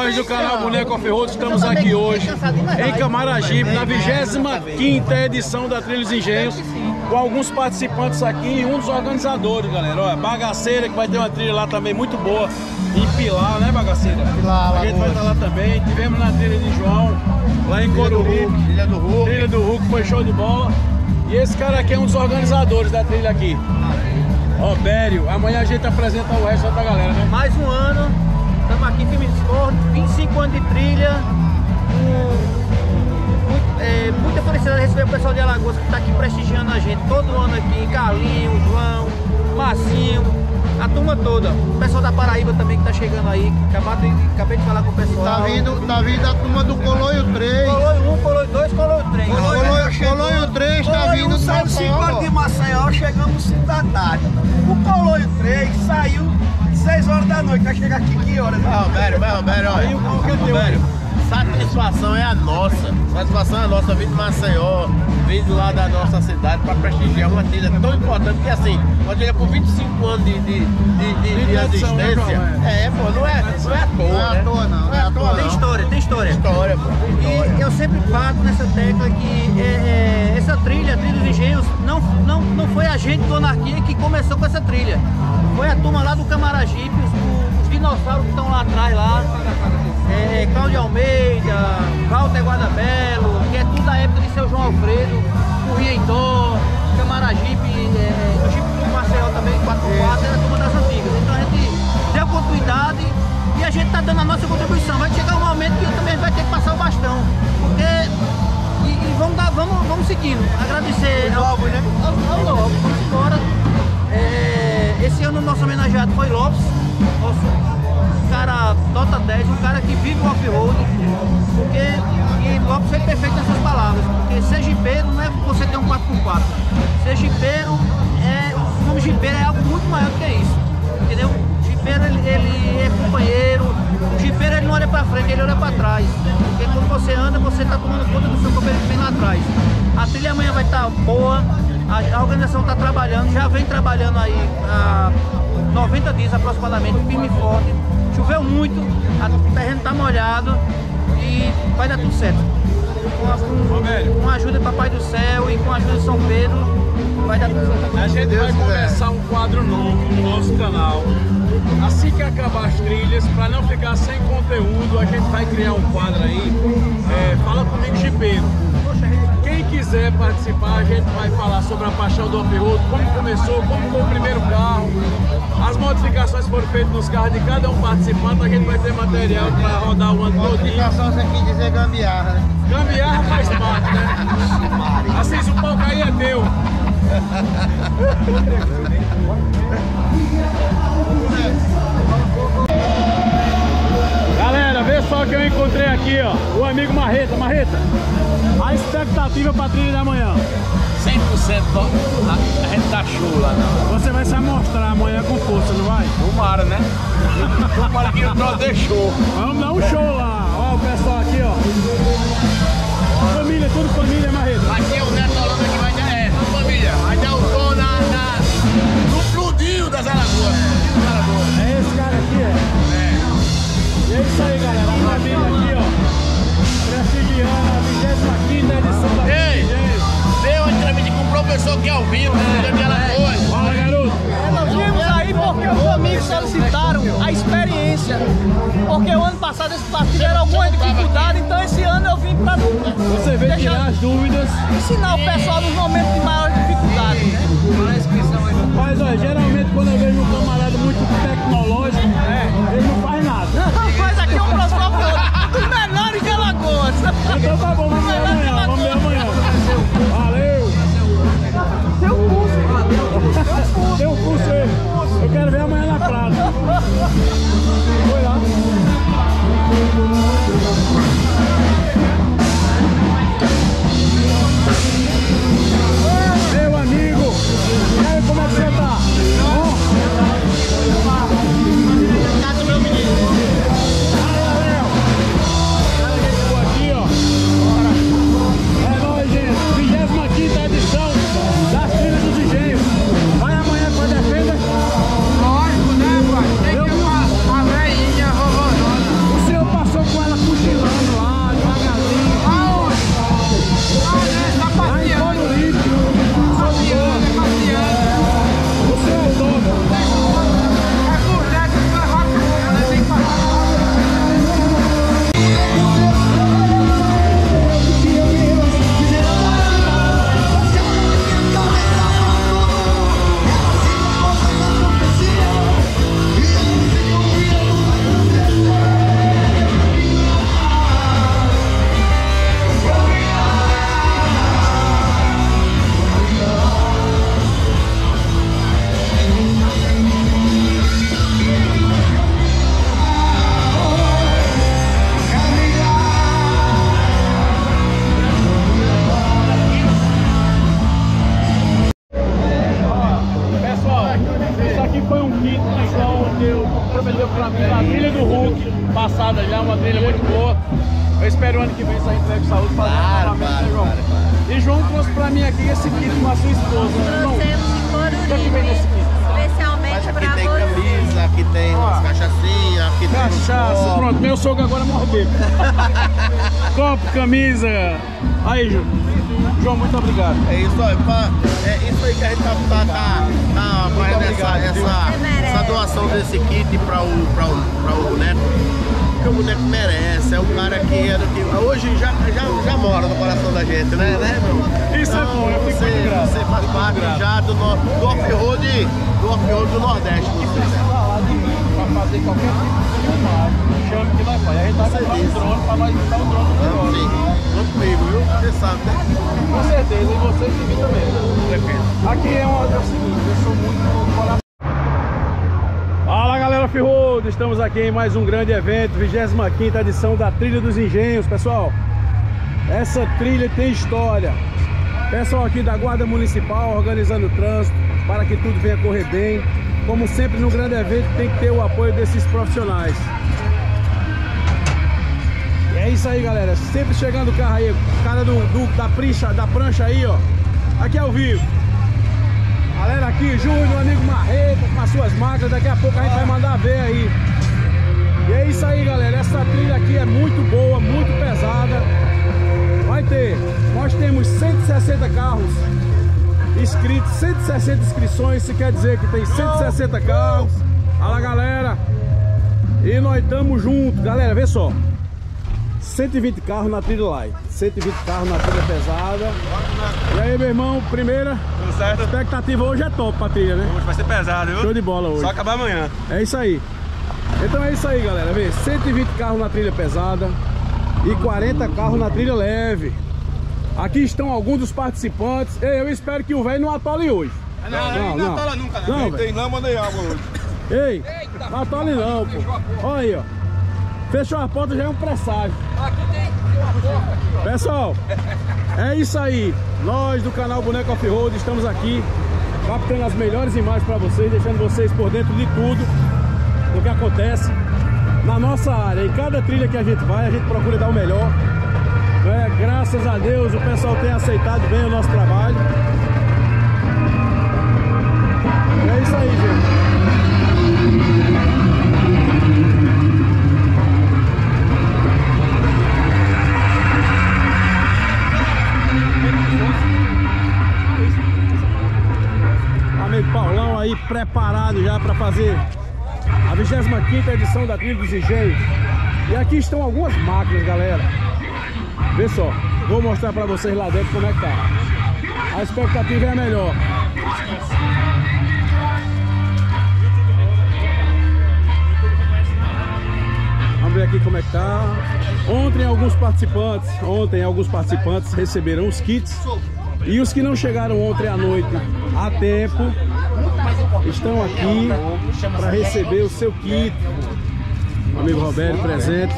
nós do canal Boneco Off-Road estamos aqui hoje em Camaragibe, na 25ª edição da Trilha dos Engenhos, com alguns participantes aqui e um dos organizadores, galera. Olha, Bagaceira, que vai ter uma trilha lá também muito boa, em Pilar, né, Bagaceira? Pilar, a gente vai estar lá também. Tivemos na trilha de João, lá em Coruripe, Trilha do Hulk, foi show de bola. E esse cara aqui é um dos organizadores da trilha aqui, Robério. Amanhã a gente apresenta o resto da galera, né? Mais um ano, estamos aqui em firme e forte, 25 anos de trilha. Muita felicidade receber o pessoal de Alagoas que está aqui prestigiando a gente todo ano aqui. Carlinhos, João, Marcinho, a turma toda. O pessoal da Paraíba também que está chegando aí. Acabei de falar com o pessoal. Tá vindo a turma do Coloio 3. Coloio 1, Coloio 2, Coloio 3. Coloio 3 tá vindo. Saiu 5 horas de Maceió, chegamos 5 da tarde. O Coloio 3 saiu 6 horas da noite, vai chegar aqui que horas? Roberto, olha. Satisfação é a nossa. Satisfação é a nossa, vindo de Maceió, vindo lá da nossa cidade para prestigiar uma trilha tão importante que assim, uma trilha com 25 anos de existência. Não é à toa, Não é à toa. Tem história. História, pô. E eu sempre bato nessa tecla que essa trilha, a Trilha dos Engenhos, não foi a gente do Anarquia que começou com essa trilha. Foi a turma lá do Camaragibe, os dinossauros que estão lá atrás lá. Cláudio Almeida, Walter Guardabelo, que é tudo da época de seu João Alfredo, o Rientó, Camaragibe, o Jeep do Maceió também, 4x4, era a turma das antigas. Então a gente deu continuidade e a gente está dando a nossa contribuição. Vai chegar um momento que também vai ter que passar o bastão, porque vamos seguindo. Agradecer ao Lopes, né? Vamos embora. Esse ano o nosso homenageado foi Lopes, nosso cara nota 10, um cara que vive o off-road, e Lopes foi perfeito nessas palavras, porque ser jipeiro não é você ter um 4x4, ser jipeiro o nome jipeiro é algo muito maior do que isso, entendeu? Jipeiro ele é companheiro, o jipeiro ele não olha pra frente, ele olha pra trás, porque quando você anda, você tá tomando conta do seu companheiro que vem lá atrás. A trilha amanhã vai estar boa, a organização está trabalhando, já vem trabalhando aí há 90 dias aproximadamente, firme e forte. Choveu muito, o terreno está molhado e vai dar tudo certo. Com a ajuda do Papai do Céu e com a ajuda de São Pedro, vai dar tudo certo. A gente vai começar um quadro novo no nosso canal. Assim que acabar as trilhas, para não ficar sem conteúdo, a gente vai criar um quadro aí. Fala comigo, jipeiro. Quem quiser participar, a gente vai falar sobre a paixão do off-road, como começou, como foi o primeiro carro, as modificações que foram feitas nos carros de cada um participante. A gente vai ter material para rodar o ano todinho. Modificação, você quis dizer gambiarra, né? Gambiarra faz parte, né? Assim, se o pau cair é teu. Galera, vê só que eu encontrei aqui, ó, o amigo Marreta. Marreta, a expectativa pra trilha da manhã? 100% a gente tá show lá, não. Você vai se amostrar amanhã com força, não vai? Tomara, né? Tomara que o troço dê show. Vamos dar um show lá. Ó, o pessoal aqui, ó. Família, tudo família, Marreta. Aqui é o Neto Holanda que vai dar, tudo família. Vai dar o som no Fludinho das Alagoas. É esse cara aqui, ó. E é isso aí, galera. A família aqui, ó. Prestigiando a 25ª edição da Trilha dos Engenhos. Deu uma entrevista com o professor que é ao vivo, de Alagoas. Fala, garoto. Nós viemos aí porque os amigos solicitaram a experiência. Porque o ano passado eles tiveram alguma dificuldade, então esse ano eu vim para Você veio tirar as dúvidas. ensinar o pessoal nos momentos de maior dificuldade. Mas, ó, geralmente quando eu vejo um camarada muito tecnológico, ele não faz nada. Mas aqui é um professor dos melhores de Alagoas. Então tá bom, vamos ver amanhã, vamos ver amanhã. Valeu! Seu curso. Tem um curso aí. Eu quero ver amanhã na praça. Foi lá. kit que João prometeu pra mim na trilha do Hulk, passada já, uma trilha muito boa. Eu espero o ano que vem sair entregue de saúde para novamente, João. E João trouxe pra mim aqui esse kit com a sua esposa. Trouxemos de couro livre, especialmente pra você. Aqui tem camisa, aqui tem umas cachaçinhas, aqui tem cachaça, pronto, meu sogro agora mordeu. Copo, camisa. Aí, João, muito obrigado. É isso aí, é isso aí que a gente tá fazendo essa doação desse kit para o boneco. Porque o boneco merece, é um cara que hoje já mora no coração da gente, né, meu? Isso então, é bom, eu fico muito grato. Você faz parte já do off-road do Nordeste. Que precisa lá de mim para fazer qualquer tipo de filmagem, chame que nós faz. A gente vai comprar um drone para nós botar o drone no negócio. Sim, conta comigo, viu? Você sabe, né? Com certeza, e vocês de mim também. Aqui é o seguinte, eu sou muito coração. Fala galera Off-Road, estamos aqui em mais um grande evento, 25ª edição da Trilha dos Engenhos. Pessoal, essa trilha tem história. Pessoal aqui da Guarda Municipal organizando o trânsito para que tudo venha correr bem. Como sempre no grande evento tem que ter o apoio desses profissionais. E é isso aí galera, sempre chegando o carro aí, o cara da prancha aí ó, aqui ao vivo. Galera aqui, Júnior, amigo Marreta, com as suas máquinas, daqui a pouco a gente vai mandar ver aí. E é isso aí galera, essa trilha aqui é muito boa, muito pesada. Vai ter, nós temos 160 carros inscritos, 160 inscrições, isso quer dizer que tem 160 carros. Fala galera, e nós estamos juntos, galera, vê só. 120 carros na trilha light, 120 carros na trilha pesada. E aí, meu irmão, primeira tudo certo? Expectativa hoje é top pra trilha, né? Hoje vai ser pesado, viu? Show de bola hoje. Só acabar amanhã. É isso aí. Então é isso aí, galera. Vê, 120 carros na trilha pesada e 40 carros na trilha leve. Aqui estão alguns dos participantes. Ei, eu espero que o velho não atole hoje. Não atola nunca, né? Não, tem lama nem água hoje. Ei, não atole não, pô. Olha aí, ó. Fechou a porta, já é um presságio. Pessoal, é isso aí. Nós do canal Boneco Off-Road estamos aqui captando as melhores imagens para vocês, deixando vocês por dentro de tudo do que acontece na nossa área. Em cada trilha que a gente vai, a gente procura dar o melhor. Graças a Deus o pessoal tem aceitado bem o nosso trabalho. É isso aí, gente. Amigo Paulão aí preparado já para fazer a 25ª edição da Trilha dos Engenhos. E aqui estão algumas máquinas, galera. Vê só, vou mostrar para vocês lá dentro como é que tá. A expectativa é a melhor. Vamos ver aqui como é que tá. Ontem alguns participantes receberam os kits. E os que não chegaram ontem à noite a tempo estão aqui para receber o seu kit. Amigo Roberto presente.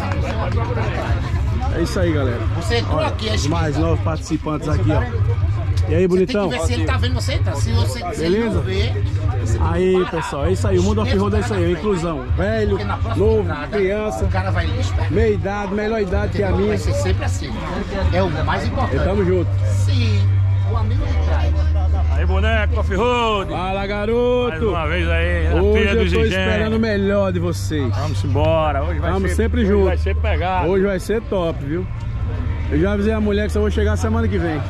É isso aí, galera. Você entrou aqui, os mais novos participantes aqui, ó. E aí, bonitão? Tem que ver se ele tá vendo você entrar. Se você beleza? Não ver, aí, pessoal, é isso aí. O mundo off-road é isso aí. Inclusão. Velho, novo, criança, o cara vai meia idade, melhor idade que a minha. Vai ser sempre assim. É o mais importante. E tamo junto. Sim, o amigo de trás. Aí, boneco, off-road. Fala, garoto. Mais uma vez aí, na hoje Trilha dos eu tô Engenhos. esperando o melhor de vocês. Vamos embora. Hoje vai Vamos ser, sempre hoje juntos. vai ser pegado. Hoje vai ser top, viu? Eu já avisei a mulher que só vou chegar semana que vem.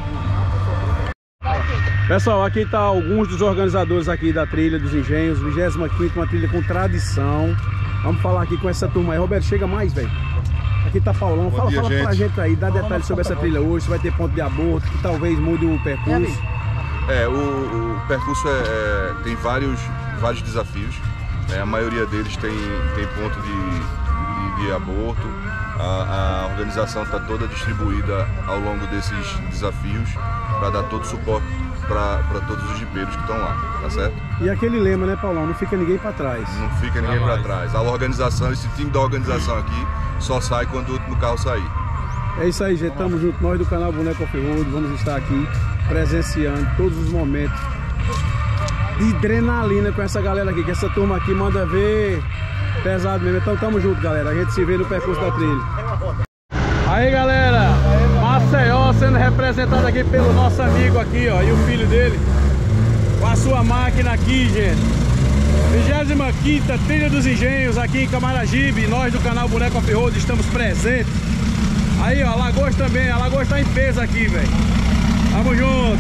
Pessoal, aqui tá alguns dos organizadores aqui da Trilha dos Engenhos, 25ª, uma trilha com tradição. Vamos falar aqui com essa turma aí. Roberto, chega mais, velho. Aqui tá Paulão. Fala pra gente aí, dá detalhes sobre essa trilha hoje, se vai ter ponto de aborto, que talvez mude o percurso. O percurso tem vários desafios. A maioria deles tem ponto de aborto. A organização está toda distribuída ao longo desses desafios para dar todo o suporte para todos os jipeiros que estão lá, tá certo? E aquele lema, né, Paulão? Não fica ninguém para trás. Não fica ninguém para trás. A organização, esse time da organização aqui só sai quando o último carro sair. É isso aí, gente. Tamo junto. Nós do canal Boneco Off-Road vamos estar aqui presenciando todos os momentos de adrenalina com essa galera aqui, que essa turma aqui manda ver pesado mesmo. Então tamo junto, galera, a gente se vê no percurso da trilha. Aí, galera, Maceió sendo representado aqui pelo nosso amigo aqui, ó, e o filho dele com a sua máquina aqui, gente. 25ª Trilha dos Engenhos aqui em Camaragibe. Nós do canal Boneco Off-Road estamos presentes. Aí, ó, Alagoas também. Alagoas tá em peso aqui, velho. Tamo junto.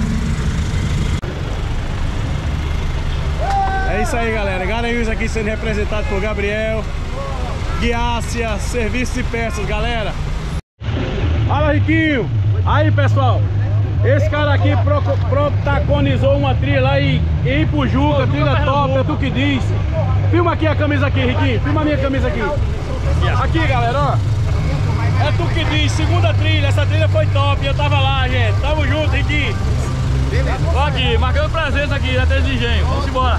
É isso aí, galera. Garanhuns aqui sendo representado por Gabriel, Guiácia, Serviço de Peças, galera. Fala, Riquinho. Aí, pessoal, esse cara aqui protagonizou uma trilha lá em Ipujuca, trilha top, é tu que diz. Filma aqui a camisa aqui, Riquinho. Filma a minha camisa aqui. Aqui, galera, ó. É tu que diz, segunda trilha. Essa trilha foi top, eu tava lá, gente. Tamo junto, Riquinho. Ó aqui, marcando presença aqui na Trilha de Engenho. Vamos embora.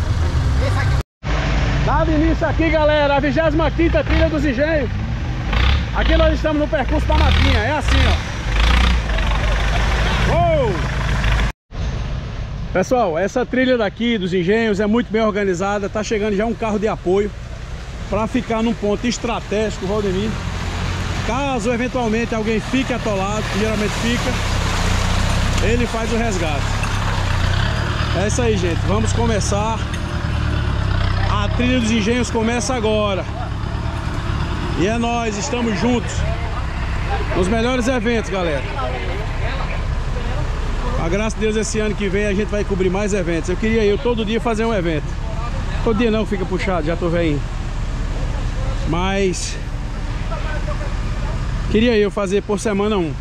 Dado início aqui, galera, a 25ª Trilha dos Engenhos. Aqui nós estamos no percurso da Matinha, é assim, ó. Uou! Pessoal, essa trilha daqui dos Engenhos é muito bem organizada. Tá chegando já um carro de apoio para ficar num ponto estratégico, Valdemir. Caso eventualmente alguém fique atolado, que geralmente fica, ele faz o resgate. É isso aí, gente, vamos começar. A Trilha dos Engenhos começa agora. E é nós, estamos juntos nos melhores eventos, galera. A graça de Deus, esse ano que vem a gente vai cobrir mais eventos. Eu queria todo dia fazer um evento. Todo dia não, fica puxado, já tô velhinho. Mas queria eu fazer por semana um.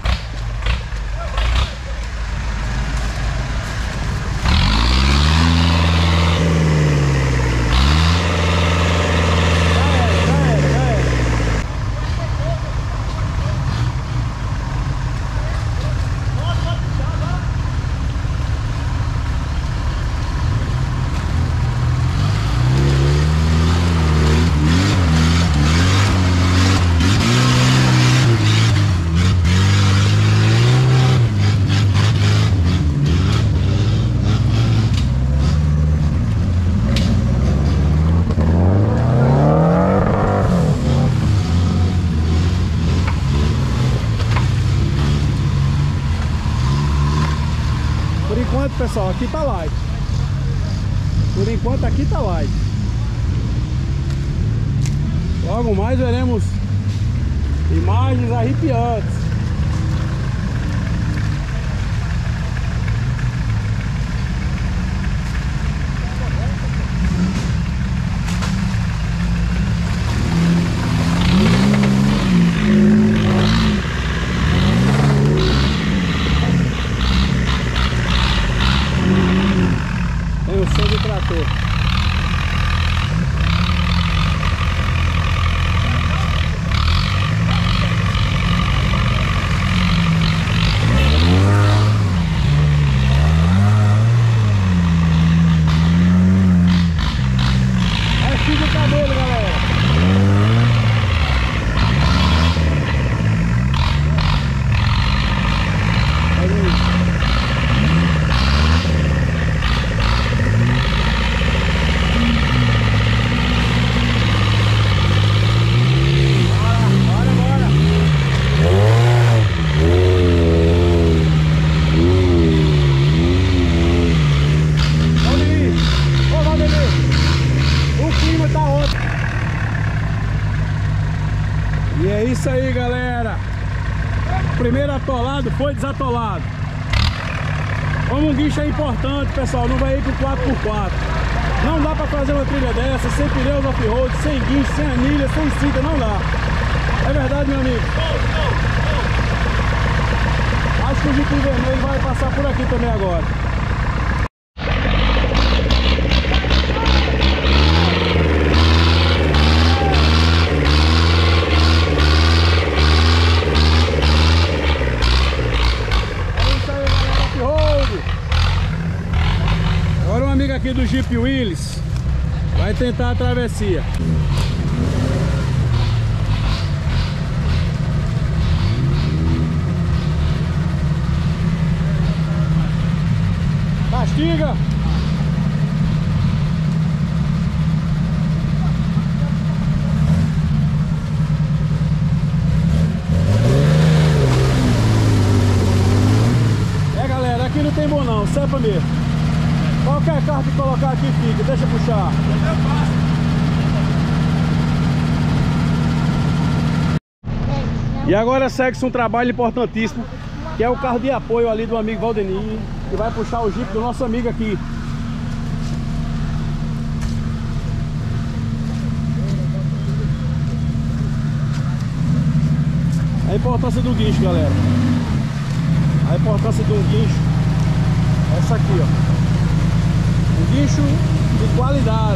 Pessoal, aqui tá light. Por enquanto aqui tá light. Logo mais veremos imagens arrepiantes. Isso aí, galera. O primeiro atolado foi desatolado. Como um guincho é importante, pessoal, no veículo 4x4. Não dá pra fazer uma trilha dessa sem pneus off-road, sem guincho, sem anilha, sem cinta, não dá. É verdade, meu amigo? Acho que o Jeep vermelho vai passar por aqui também agora. Aqui do Jeep Willys vai tentar a travessia. Mastiga. que fica, deixa eu puxar. E agora segue-se um trabalho importantíssimo, que é o carro de apoio ali do amigo Valdenir, que vai puxar o Jeep do nosso amigo aqui. A importância do guincho, galera. A importância de um guincho é essa aqui, ó. Um guincho de qualidade.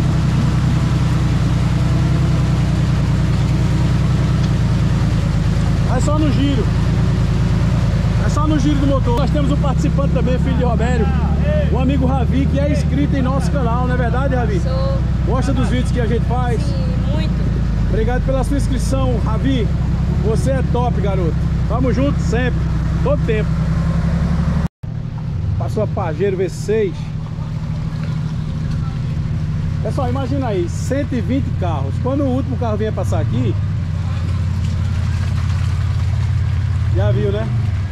É só no giro. É só no giro do motor. Nós temos um participante também, filho de Robério, o amigo Ravi, que é inscrito em nosso canal, não é verdade, Ravi? Sou. Gosta dos vídeos que a gente faz? Sim, muito. Obrigado pela sua inscrição, Ravi. Você é top, garoto. Tamo junto sempre, todo tempo. Passou a Pajero V6. Pessoal, imagina aí, 120 carros. Quando o último carro vier passar aqui, já viu, né?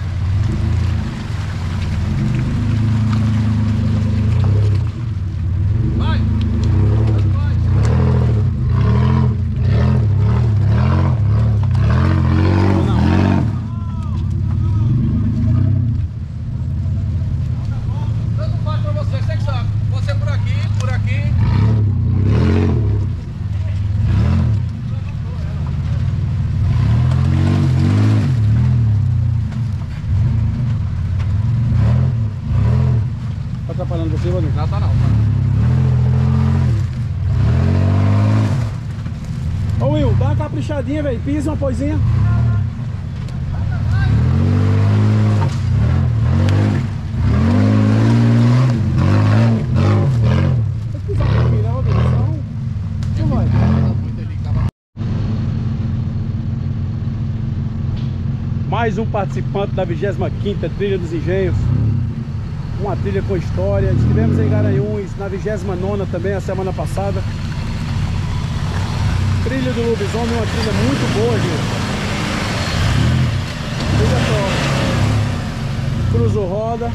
Vai! Tanto faz pra você, você que sabe. Você por aqui, por aqui. Tá atrapalhando você, Valdir? Não, tá não. Ô Will, dá uma caprichadinha, velho. Pisa uma coisinha. Tem que pisar um pouquinho, né, Valdir? Senão não vai. Mais um participante da 25ª Trilha dos Engenhos. Uma trilha com história. Estivemos em Garanhuns na 29ª também, a semana passada. Trilha do Lobisomem, uma trilha muito boa, gente. Trilha top. Cruzou roda.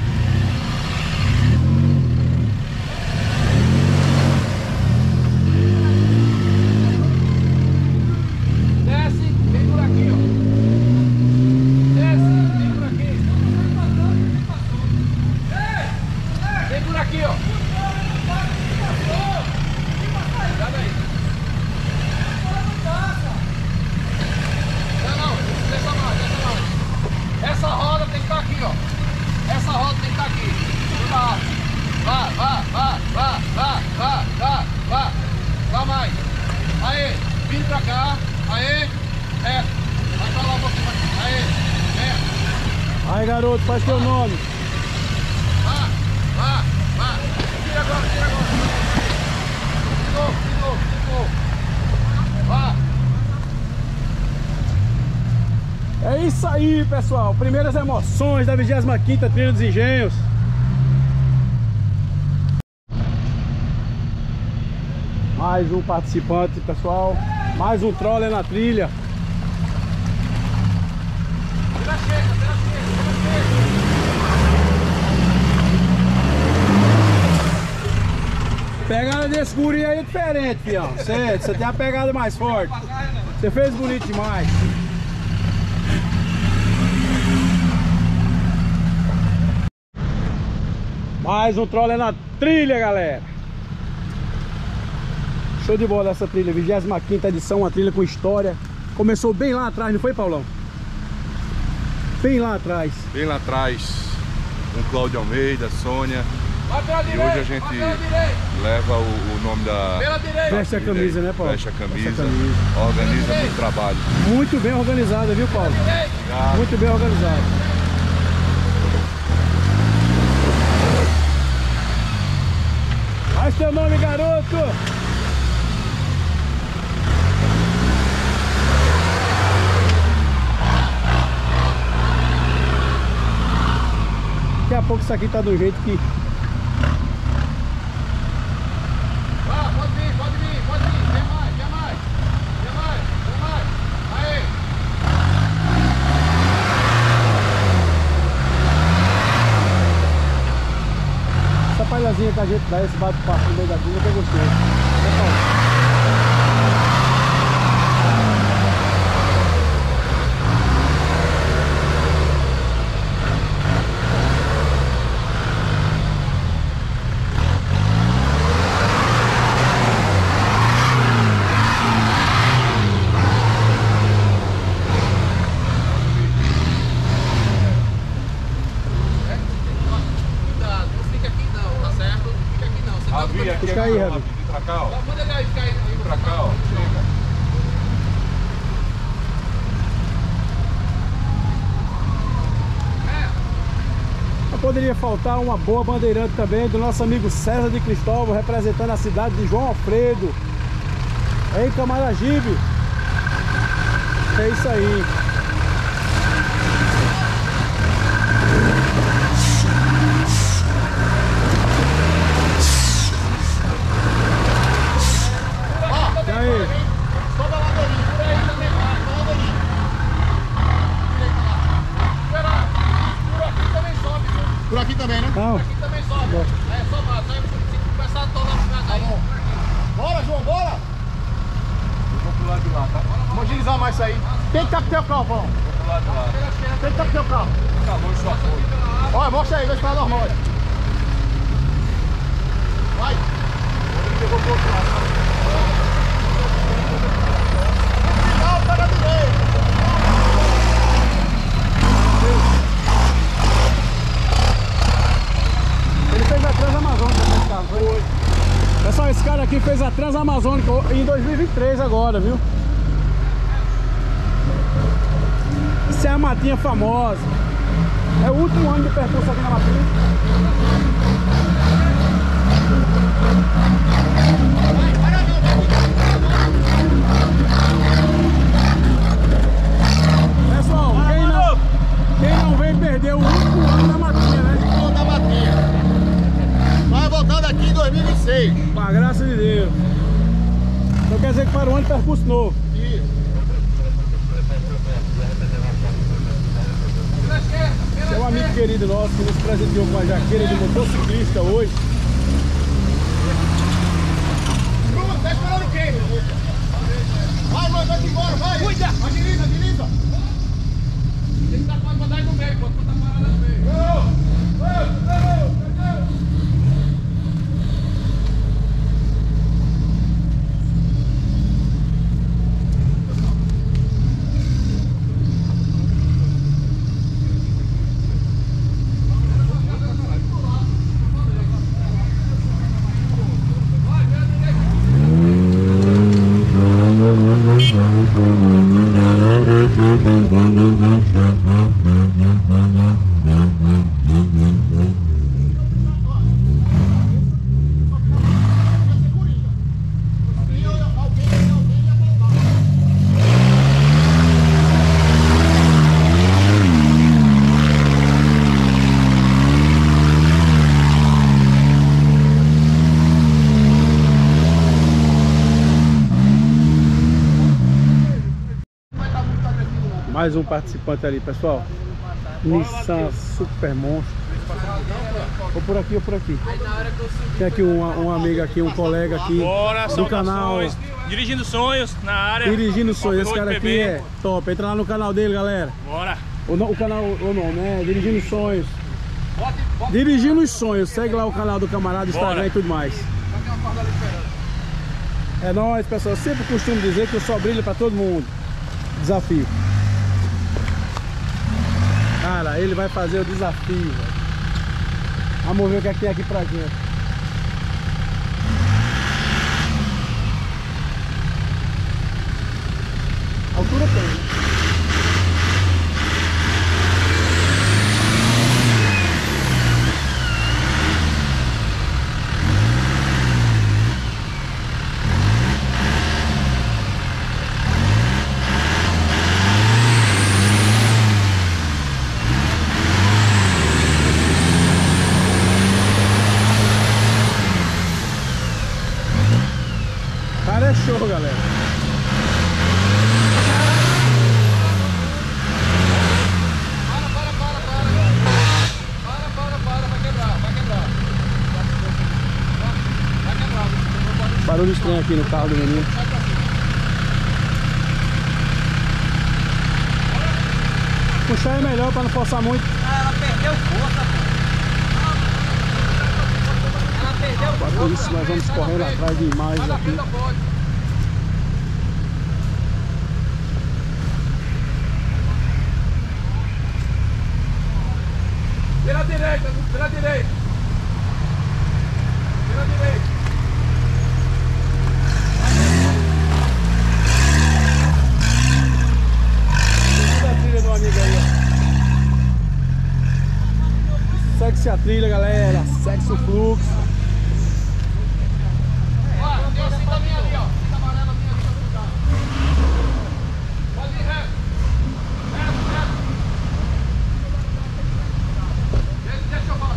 Desce, vem por aqui, ó. Desce, vem por aqui. Vem por aqui, ó. Cuidado aí. Não, desça mais, desça mais. Essa roda tem que estar aqui, ó. Essa roda tem que estar aqui. Vá, vá, vá, vá, vá, vá, vá, vá, vá. Vá mais. Aê, vindo pra cá. Aê, é. Vai pra lá um pouquinho. Aê, é. Aí, garoto, faz teu nome. Vá, vá, vá. Tira agora, tira agora. De novo, de novo, de novo. Vá. É isso aí, pessoal. Primeiras emoções da 25ª Trilha dos Engenhos. Mais um participante, pessoal. Mais um troller na trilha. Tira chega, tira chega. Pegada desse guri aí é diferente, fião. Você tem a pegada mais forte. Você fez bonito demais. Mais um troller na trilha, galera. Show de bola essa trilha, 25ª edição, uma trilha com história. Começou bem lá atrás, não foi, Paulão? Bem lá atrás. Bem lá atrás, com Cláudio Almeida, Sônia. E hoje a gente leva o nome da... Veste a camisa, né, Paulo? Veste a camisa, organiza muito trabalho. Muito bem organizada, viu, Paulo? Obrigado. Muito bem organizada. Faz teu nome, garoto! Daqui a pouco isso aqui tá do jeito que... Vá, pode vir, pode vir, pode vir. Vem mais, vem mais. Vem mais, vem mais. Aí. Essa palhazinha que a gente dá, esse bate-papo no meio da trilha Fica aí, Rabi. Vem pra cá, ó. Manda ele aí, fica aí. Vem pra cá, ó. Chega. Não poderia faltar uma boa bandeirante também do nosso amigo César de Cristóvão, representando a cidade de João Alfredo. Ei, Camaragibe. É isso aí. E aí? Por aqui também, né? Não. Por aqui também sobe. É só mato, aí se começar a tolar os caras aí. Tá bom. Bora, João, bora! Eu vou pro lado de lá, tá? Vamos agilizar mais isso aí. Quem que tá com o teu carro, Paulo? Vou pro lado de lá. Quem que tá com o teu carro? Tá longe só foi. Olha, mostra aí, dois para normal. Vai! Eu vou pro outro lado. No final, pega a direita. Ele fez a Transamazônica nesse carro, foi? Pessoal, esse cara aqui fez a Transamazônica em 2023 agora, viu? Isso é a Matinha famosa. É o último ano de percurso aqui na Matinha. Pessoal, quem não vem perder o último ano da Matinha, né? Último da Matinha. Vai voltando aqui em 2026. Com a graça de Deus. Então quer dizer que para o ano de percurso novo. Esse é um amigo querido nosso que nos presenteou com a jaqueira de motociclista hoje. Bruno, tá esperando o quê? Vai, mano, vai embora, vai! Cuida! Agiliza, agiliza! Tem que estar com a bandagem no meio, pode botar parada no meio. Mais um participante ali, pessoal. Nissan Super Monstro. Ou por aqui ou por aqui. Tem aqui um amigo aqui, um colega aqui. Bora, do canal. Dirigindo Sonhos na área. Dirigindo Sonhos. Esse cara aqui é top. Entra lá no canal dele, galera. Bora. O canal, o nome é Dirigindo Sonhos. Dirigindo os Sonhos. Segue lá o canal do camarada, Instagram e tudo mais. É nóis, pessoal. Eu sempre costumo dizer que eu só brilho pra todo mundo. Desafio. Cara, ele vai fazer o desafio, velho. Vamos ver o que é que tem aqui pra gente. A altura tem, né? É show, galera. Barulho estranho aqui no carro do menino. Puxar é melhor para não forçar muito. Ela perdeu força, pô. Ela perdeu força. Por isso nós vamos correndo atrás de imagens aqui. Vira à direita, vira à direita. Vira à direita. Segue-se a trilha, galera. Segue-se o fluxo. Tem a cinta minha ali, ó. Cinta amarela minha ali pra cuidar. Pode ir reto. Reto. Deixa eu falar.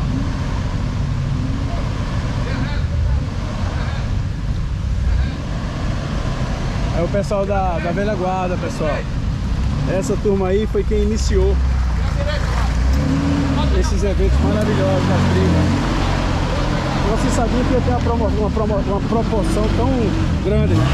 É o pessoal da velha guarda, pessoal. Essa turma aí foi quem iniciou esses eventos maravilhosos da trilha. Não se sabia que ia ter uma proporção tão grande, né?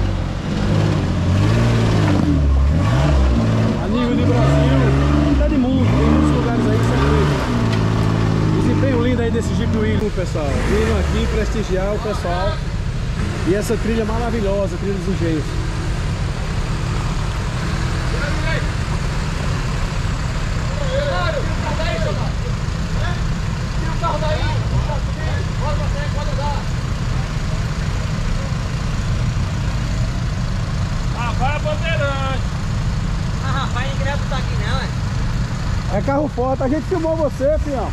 A nível de Brasil, até de mundo, tem muitos lugares aí que são feitos. Desempenho lindo aí desse Jeep Willys, pessoal. Vindo aqui prestigiar o pessoal. E essa trilha maravilhosa, a trilha dos engenhos. Vai, Bandeirante! Ah, rapaz, ingresso tá aqui não, é carro forte, a gente filmou você, fião.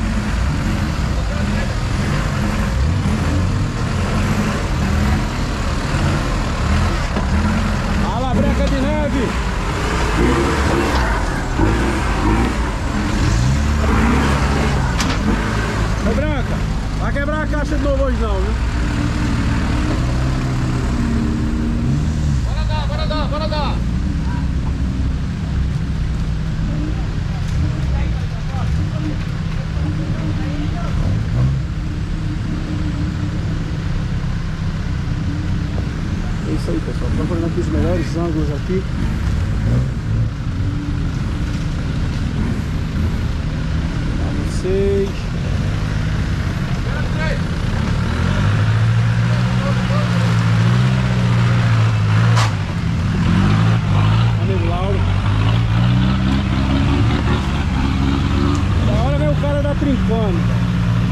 A Branca de Neve. Ô Branca, vai quebrar a caixa de novo hoje não, viu? Bora dar. É isso aí, pessoal. Procurando aqui os melhores ângulos aqui. Pra vocês. Amigo Lauro. Da hora vem o cara da Trincando.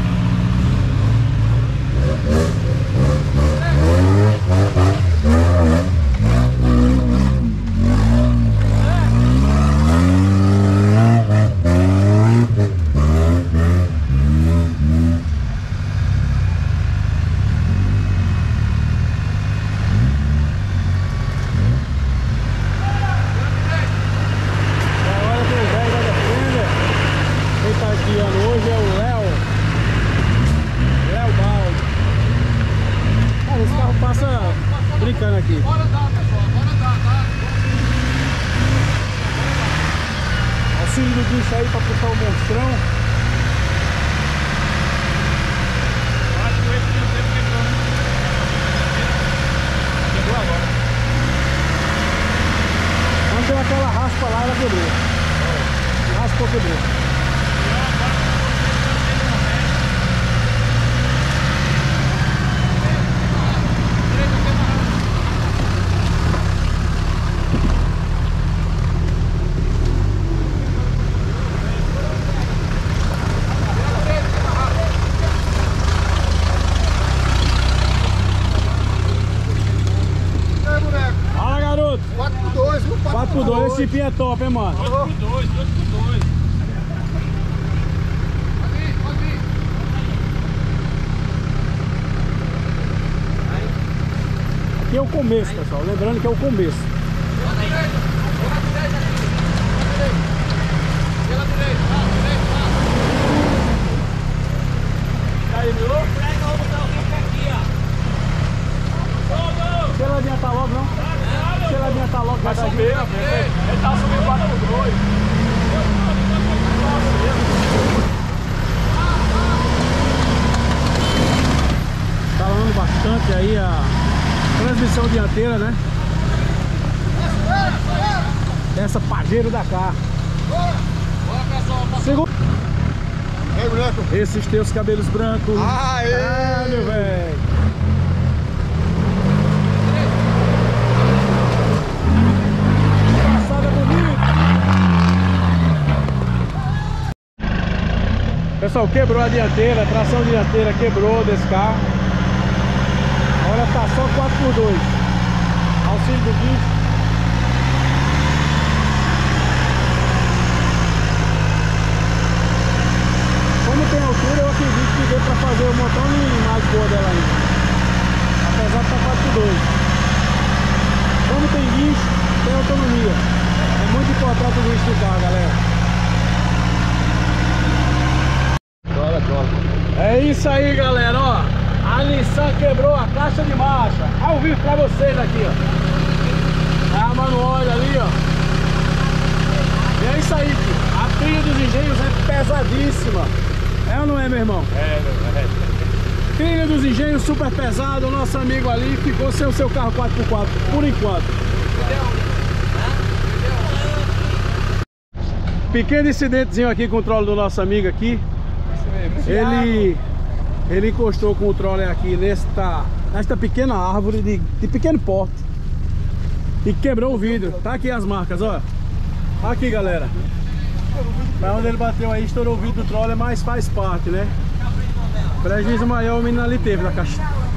Brincando aqui. Bora dar, pessoal. Bora dar, tá? Auxílio do guincho aí pra puxar o monstrão. Chegou agora. Quando deu aquela raspa lá, ela quebrou. Raspou, quebrou. Fala, garoto! 4x2, viu? 4x2, esse chipinho é top, hein, mano? 2x2. Pode ir. Aqui é o começo, pessoal. Lembrando que é o começo. Pela direita. Aí, viu? Se ela adiantar logo, não? Se ela adiantar logo, vai subir. Ele tá subindo 4x2. Falando bastante aí a transmissão dianteira, né? Dessa Pajero Dakar. Bora, pessoal. Segundo. Ei, moleque. Esses teus cabelos brancos. Aê! Ah, meu velho. Passada bonita. Pessoal, quebrou a dianteira, a tração dianteira quebrou desse carro. Agora tá só 4x2. Auxílio do guincho. do carro, galera. É isso aí, galera, ó. A Nissan quebrou a caixa de marcha. Ao vivo pra vocês aqui, ó. A manual ali, ó. E é isso aí, tio. A trilha dos engenhos é pesadíssima. É ou não é, meu irmão? É. Trilha dos engenhos super pesado. O nosso amigo ali ficou sem o seu carro 4x4, por enquanto. Pequeno incidentezinho aqui com o troller do nosso amigo aqui. Ele encostou com o troller aqui nesta pequena árvore de pequeno porte e quebrou o vidro. Tá aqui as marcas, ó. Aqui, galera. Pra onde ele bateu aí, estourou o vidro do troller, mas faz parte, né? Prejuízo maior o menino ali teve na caixa.